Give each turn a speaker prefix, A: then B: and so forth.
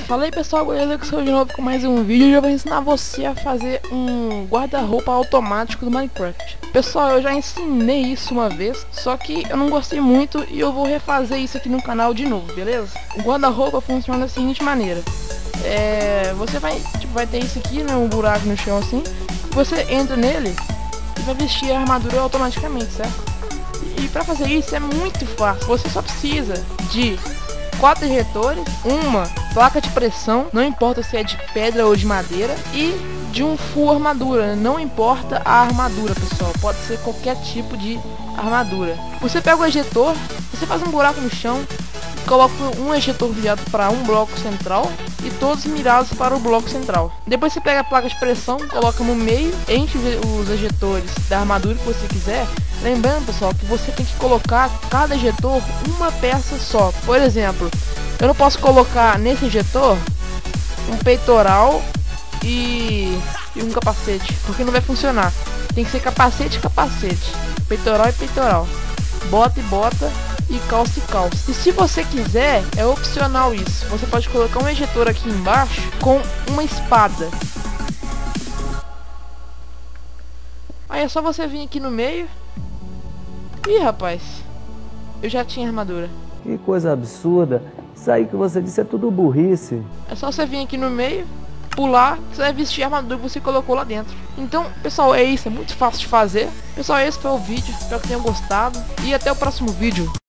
A: Fala aí pessoal, beleza? Que sou de novo com mais um vídeo. E eu vou ensinar você a fazer um guarda-roupa automático do Minecraft. Pessoal, eu já ensinei isso uma vez, só que eu não gostei muito e eu vou refazer isso aqui no canal de novo, beleza? O guarda-roupa funciona da seguinte maneira. Você vai ter isso aqui, né, um buraco no chão assim. Você entra nele e vai vestir a armadura automaticamente, certo? E pra fazer isso é muito fácil. Você só precisa de 4 injetores, uma placa de pressão, não importa se é de pedra ou de madeira, e de um full armadura, não importa a armadura, pessoal, pode ser qualquer tipo de armadura. Você pega o ejetor, você faz um buraco no chão, coloca um ejetor virado para um bloco central e todos mirados para o bloco central. Depois você pega a placa de pressão, coloca no meio, enche os ejetores da armadura que você quiser. Lembrando, pessoal, que você tem que colocar cada ejetor uma peça só. Por exemplo, eu não posso colocar nesse ejetor um peitoral e um capacete, porque não vai funcionar. Tem que ser capacete e capacete, peitoral e peitoral, bota e bota, e calça e calça. E se você quiser, é opcional isso. Você pode colocar um ejetor aqui embaixo com uma espada. Aí é só você vir aqui no meio. Ih, rapaz, eu já tinha armadura.
B: Que coisa absurda. Isso aí que você disse é tudo burrice.
A: É só você vir aqui no meio, pular, você vai vestir a armadura que você colocou lá dentro. Então, pessoal, é isso, é muito fácil de fazer. Pessoal, esse foi o vídeo, espero que tenham gostado e até o próximo vídeo.